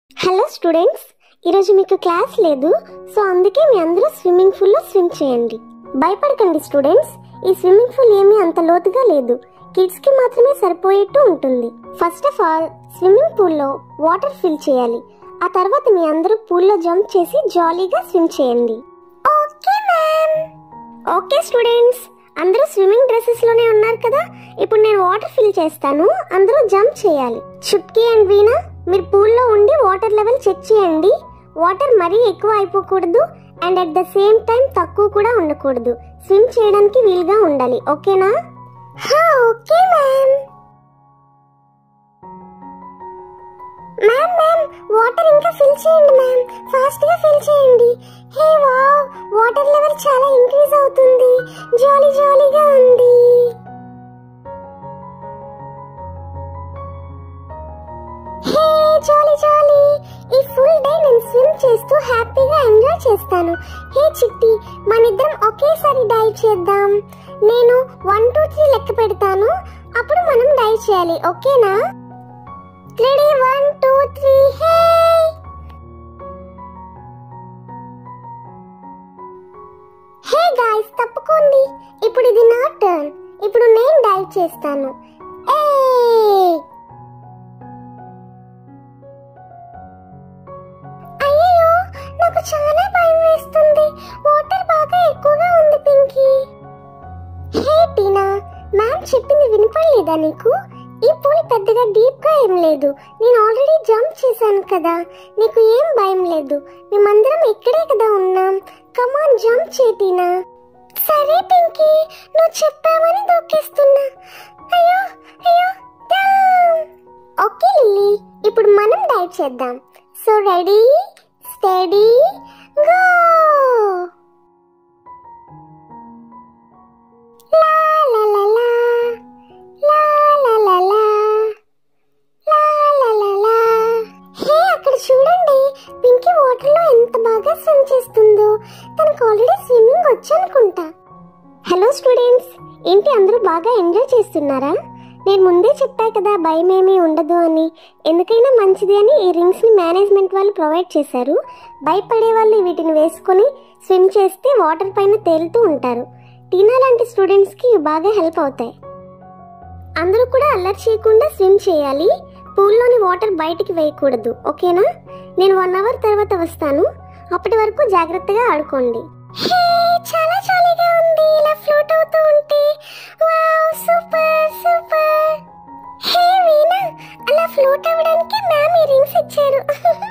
Hello students, ఈరోజు మీకు class లేదు. సో అందుకే మీ అందరూ స్విమ్మింగ్ పూల్లో స్విమ్ చేయండి. భయపడకండి స్టూడెంట్స్, ఈ స్విమ్మింగ్ పూల్ ఏమీ అంత లోతుగా లేదు. కిడ్స్ కి మాత్రమే సరిపోయేట్టు ఉంటుంది. ఫస్ట్ ఆఫ్ ఆల్ స్విమ్మింగ్ పూల్లో వాటర్ ఫిల్ చేయాలి. ఆ తర్వాత మీ అందరూ పూల్లో జంప్ చేసి జాలీగా స్విమ్ చేయండి. Okay ma'am. ఓకే స్టూడెంట్స్, అందరూ స్విమ్మింగ్ డ్రెస్సెస్ లోనే ఉన్నారు కదా. ఇప్పుడు నేను వాటర్ ఫిల్ చేస్తాను, అందరూ జంప్ చేయాలి. చుట్కీ అండ్ వీణా, మీరు పూల్లో ఉండి వాటర్ లెవెల్ చెక్ చేయండి. వాటర్ మరీ ఎక్కువ అయిపోకూడదు and at the same time తక్కువ కూడా ఉండకూడదు. స్విమ్ చేయడానికి వీలుగా ఉండాలి. ఓకేనా? Okay ma'am. మ్యామ్ వాటర్ ఇంకా ఫిల్ చేయండి మ్యామ్, ఫాస్ట్ గా ఫిల్ చేయండి. హే వావ్, వాటర్ లెవెల్ చాలా ఇంక్రీజ్ అవుతుంది. జాలీగా ఉంది. హే జాలీ, ఈ ఫుల్ డే నేను స్విమ్ చేస్తూ హ్యాపీగా ఎంజాయ్ చేస్తాను. హే చిట్టి, మనిద్దరం ఒకేసారి డైవ్ చేద్దాం. నేను 1 2 3 లెక్క పెడతాను, అప్పుడు మనం డైవ్ చేయాలి. ఓకేనా? రెడీ 1 2 3. హే హే గాయ్స్, తప్పుకోండి. ఇప్పుడు ఇది నా టర్న్. ఇప్పుడు నేను డైవ్ చేస్తాను. అయ్యో, నాకు చాలా భయం వేస్తుంది. వాటర్ బాగా ఎక్కువగా ఉంది పింకీ. హే టీనా, మ్యామ్ చెప్పింది వినపడలేదా నీకు? ఈ పూల్ పెద్దగా డీప్ గా ఏం లేదు. నేను ఆల్రెడీ జంప్ చేశాను కదా, నీకు ఏం భయం లేదు. మేమందరం ఇక్కడే కదా ఉన్నాం. కమాన్ జంప్ చేటీనా. సరే పింకీ, నువ్వు చెప్పావని దొక్కేస్తున్నా. అయ్యో ఓకే లిల్లీ, ఇప్పుడు మనం డైవ్ చేద్దాం. So ready steady go. చూడండి, పింకీ వాటర్ లో ఎంత బాగా స్విమ్ చేస్తుందో. తనకు ఆల్రెడీ స్విమ్మింగ్ వచ్చు అనుకుంటా. హలో స్టూడెంట్స్, ఏంటి అందరూ బాగా ఎంజాయ్ చేస్తున్నారా? నేను ముందే చెప్పా కదా భయం ఏమీ ఉండదు అని. ఎందుకైనా మంచిది అని ఈ రింగ్స్ ని మేనేజ్మెంట్ వాళ్ళు ప్రొవైడ్ చేశారు. భయపడే వాళ్ళు వీటిని వేసుకొని స్విమ్ చేస్తే వాటర్ పైన తేలుతూ ఉంటారు. టీనా లాంటి స్టూడెంట్స్ కి బాగా హెల్ప్ అవుతాయి. అందరూ కూడా అల్లరి చేయకుండా స్విమ్ చేయాలి. పూల్లోని వాటర్ బయటికి వేయకూడదు. ఓకేనా? నేను 1 అవర్ తర్వాత వస్తాను. అప్పటి వరకు జాగ్రత్తగా ఆడుకోండి. హే చాలా జాలీగా ఉంది ఇలా ఫ్లోట్ అవుతూ ఉంటే. Wow, super. హే వీణా, అలా ఫ్లోట్ అవ్వడానికి మ్యామ్ ఈ రింగ్స్ ఇచ్చారు.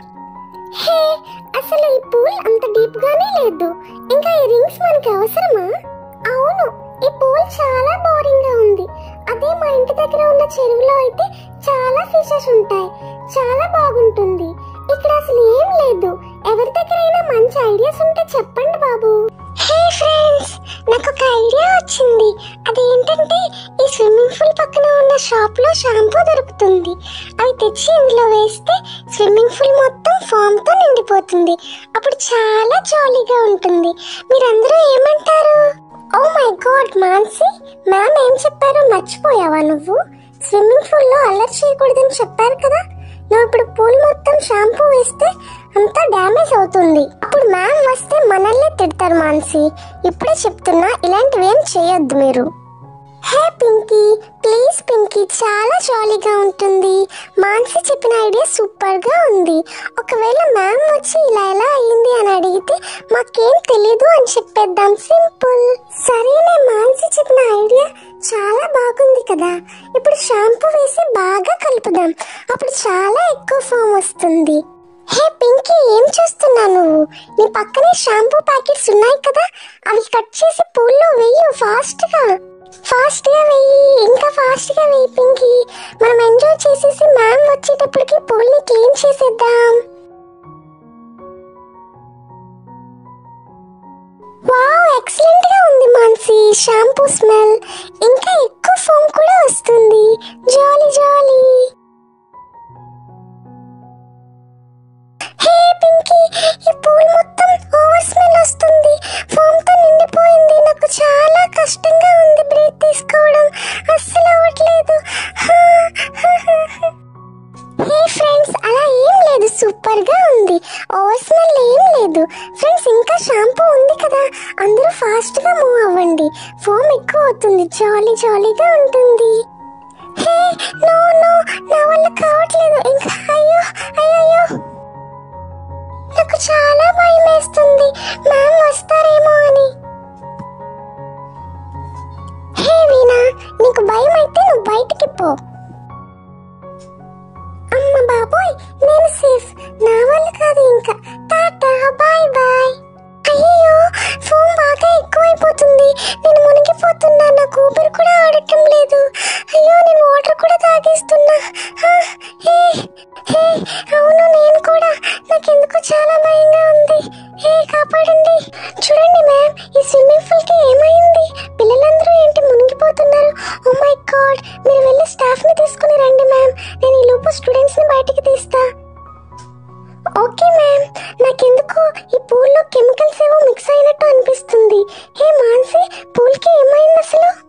హే, అసలు ఈ పూల్ అంత డీప్ గానే లేదు. ఇంకా ఈ రింగ్స్ మనకి అవసరమా? అవును, ఈ పూల్ చాలా బోరింగ్ గా ఉంది. అదే మా ఇంటి దగ్గర ఉన్న చెరువులో అయితే చాలా ఫిషెస్ ఉంటాయి. చాలా బాగుంటుంది. ఇక్కడ అసలు ఏం లేదు. ఎవరి దగ్గరైనా మంచి ఐడియాస్ ఉంటే చెప్పండి బాబు. హే ఫ్రెండ్స్, నాకు ఒక ఐడియా వచ్చింది. అదేంటంటే ఈ స్విమ్మింగ్ పూల్ పక్కన ఉన్న షాప్ లో షాంపూ దొరుకుతుంది. అవి తెచ్చి ఇందులో వేస్తే స్విమ్మింగ్ పూల్ మొత్తం ఫామ్ తో నిండిపోతుంది. అప్పుడు చాలా జాలీగా ఉంటుంది. మీరందరూ ఏమంటారు? Oh my god Mansi, ma'am ఏం చెప్పారో మర్చిపోయావా నువ్వు? స్విమ్మింగ్ పూల్ లో అల్లరి చేయకూడదని చెప్పారు కదా. నువ్వు ఇప్పుడు పూల్ మొత్తం షాంపూ వేస్తే అంతా డ్యామేజ్ అవుతుంది. అప్పుడు మ్యామ్ వస్తే మనల్ని తిడతారు మాన్సీ. ఇప్పుడే చెప్తున్నా, ఇలాంటివి ఏం చేయొద్దు మీరు. హే పింకీ, ప్లీజ్ పింకీ, చాలా జాలీగా ఉంటుంది. మాన్సీ చెప్పిన ఐడియా సూపర్ గా ఉంది. ఒకవేళ మ్యామ్ వచ్చి ఇలా ఎలా అయింది అని అడిగితే మాకేం తెలీదు అని చెప్పేద్దాం. సింపుల్. సరేనే, మాన్సీ చెప్పిన ఐడియా చాలా బాగుంది కదా. ఇప్పుడు షాంపూ వేసి బాగా కలుపుదాం. అప్పుడు చాలా ఎక్కువ ఫామ్ వస్తుంది. హే పింకీ, ఏం చేస్తున్నావు నువ్వు? నీ పక్కనే షాంపూ ప్యాకెట్స్ ఉన్నాయి కదా, అవి కట్ చేసి పూల్లో వెయ్యి. ఫాస్ట్ గా వెయ్యి, ఇంకా ఫాస్ట్ గా వెయ్యి పింకీ. మనం ఎంజాయ్ చేసేసి మ్యామ్ వచ్చేటప్పటికి పూల్ ని క్లీన్ చేసేద్దాం. వావ్, ఎక్సలెంట్ గా ఉంది మాన్సీ. షాంపూ స్మెల్ ఇంకా ఎక్కువ ఫోమ్ కూడా వస్తుంది. జాలీ. హే పింకీ, ఈ పూల్ మొత్తం ఓవర్ స్మెల్ వస్తుంది. ఫోమ్ తో నిండిపోయింది. నాకు చాలా కష్టంగా ఉంది బ్రీత్ తీసుకోవడం. అస్సలు అవ్వట్లేదు. హే ఫ్రెండ్స్, అలా ఏం లేదు. సూపర్ సూపర్ గా ఉంది. ఓవర్ స్మెల్ ఏం లేదు. ఫ్రెండ్స్ ఇంకా షాంపూ ఉంది కదా, అందరూ ఫాస్ట్ గా మూవ్ అవ్వండి. ఫోమ్ ఎక్కువ అవుతుంది, జాలీగా ఉంటుంది. హే నో నో, నా వల్ల కావట్లేదు ఇంకా. అయ్యో అయ్యో, నాకు చాలా భయం వేస్తుంది మ్యామ్ వస్తారేమో అని. హే వీణా, నీకు భయం అయితే నువ్వు బయటికి పో. అమ్మ బాబోయ్, నేను సేఫ్. నా వల్ల కాదు ఇంకా. Tata bye bye. అయ్యో, ఫోన్ బాగా ఎక్కువైపోతుంది. నేను మునిగిపోతున్నా, నాకు ఊపిరి కూడా ఆడటం లేదు. అయ్యో, నేను వాటర్ కూడా తాగేస్తున్నా. అవును, నేను కూడా. నాకెందుకు చాలా భయంగా ఉంది. కాపాడండి. చూడండి మ్యామ్, ఈ స్విమ్మింగ్ పూల్ కి ఏమైంది? పిల్లలందరూ ఏంటి మునిగిపోతున్నారు? ఓ మై గాడ్, మీరు వెళ్ళి స్టాఫ్ ని తీసుకుని రండి మ్యామ్. నేను ఈ లోపు స్టూడెంట్స్ ని బయటికి తీస్తా. Okay ma'am. నాకెందుకు ఈ పూల్లో కెమికల్స్ ఏవో మిక్స్ అయినట్టు అనిపిస్తుంది. హే మాన్సి, పూల్ కి ఏమైంది అసలు?